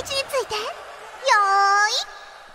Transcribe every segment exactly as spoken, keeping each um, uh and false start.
について。よーい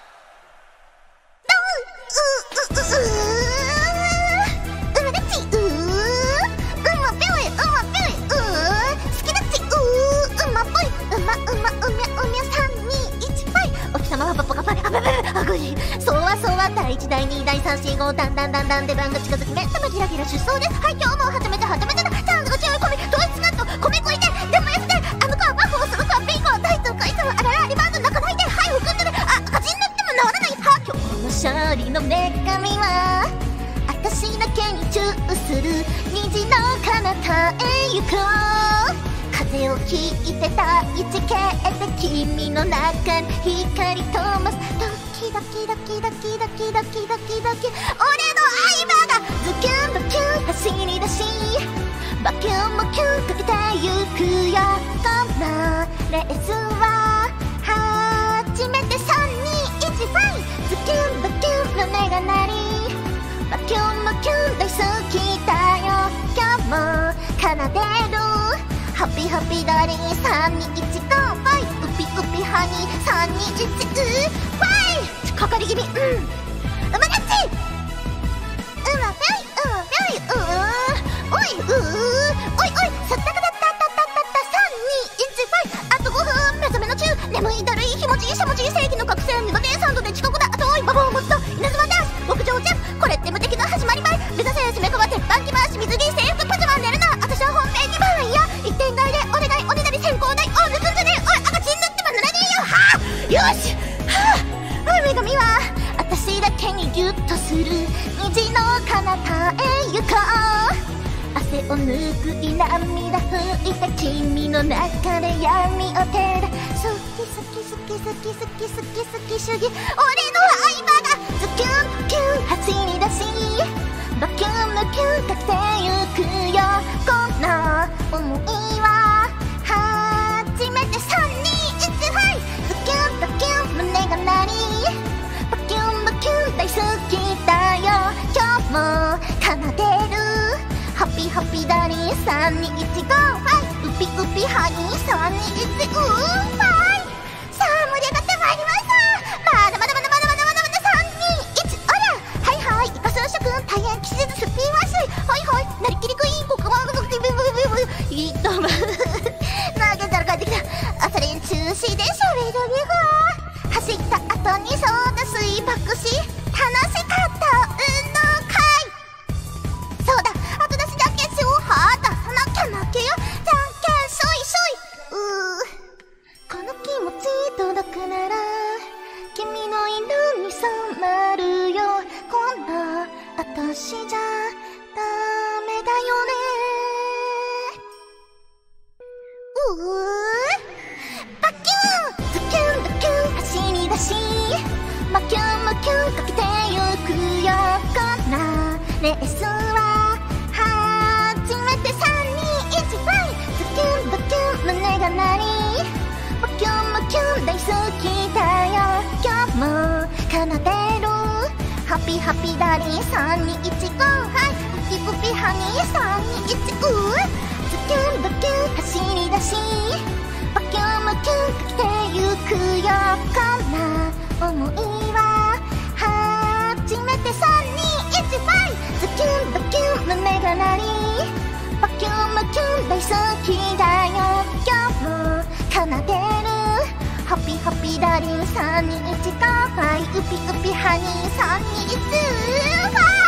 ドン。うううううまだち。ううまぴょいうまぴょいう好きだち。ううまぽいうまうまうみゃうみゃさんにいちファイ。お日様はパパカパイ。あべべべあぐい。そうはそうはだいいちだいにだいさんしごだんだんだんだん出番が近づき目玉ギラギラ出走です。はい今日も初めて初めてだ。チャンスが強い込み糖質カット米粉いてでもやってあの子はワッフルその子はピンコ大東海さんあららリバウンド泣かないではい含んでるあ赤字になっても治らないは今日この勝利の女神は私だけにチューする虹の彼方へ行こう風をひいて大地形で君の中に光灯ますドキドキドキドキドキドキドキドキ俺の相葉がズキュンドキュン走り出しバキュンもキュンかけてゆくよこのレースは初めてさんにいちファイズキュンドキュンの音が鳴りバキュンもキュン大好きだよ今日も奏でるハッピーハッピーダーリンさんにいちゴーファイウピウピハニーさんにいちうファイかかり気味うんうまがっちうまぴょいうまぴょいうおいうおいおいさったかたったったったったさんにいちファイあとごふん目覚めの中眠いだるいひもじいしゃもじい正義の覚醒苦手サンドで遅刻だあとおいババを持つと稲妻ダンス牧場ジャンプこれって無敵の始まり前目指せ攻め込ま鉄板着回し水着制服パジャマ寝るな私は本命に番や一点買いでお願いおねだり先行代お抜くんじゃねえおい赤字になってもならねえよはあよしはあ女神は私だけにギュッとする虹の彼方へ行こう汗を拭い涙拭いた君の中で闇を照ら好き好き好き好き好き好き好き主義俺の相葉がズキュンキュン走り出しバキュンのキュンかけてゆくよこの想いは初めてさんにいちファイズキュンバキュン胸が鳴りバキュンバキュン大好きだよ今日も奏でるハッピーハッピーダーリンさんにいちゴーファイウピウピハニーさんにいちうーファイさあ盛り上がってまいりましたまだまだまだまだまだまだまださんにいちおらはいはいイカスー諸君大変騎士図スピンワッシュはいはいなりきりクイーン国王がブブブブブブいっとま投げたら帰ってきた朝練中止でしょレドビフ走った後にソーダ水爆し楽しかった運動会そうだ後出しじゃんけんしようは出さなきゃ負けよじゃんけんしょいしょいうーこの気持ち届くなら君の色に染まるよこんな私じゃダメだよねうーバキュンズキュンバキュン走り出しバキュンバキュンかけてゆくよこんなレースは初めてさんにいちファイズキュンバキュン胸が鳴りバキュンバキュン大好きだよ今日も奏でるハッピーハッピーダーリンさんにいちゴーはいウピウピハニーさんにいちうズキュンバキュン走り出しバキュンバキュンかけてゆくよこんな想いは初めてさんにいちファイズキュンバキュン胸が鳴りバキュンバキュン大好きだよ今日も奏でるハッピーハッピーダーリンさんにいちゴーファイウピウピハニーさんにいちファイ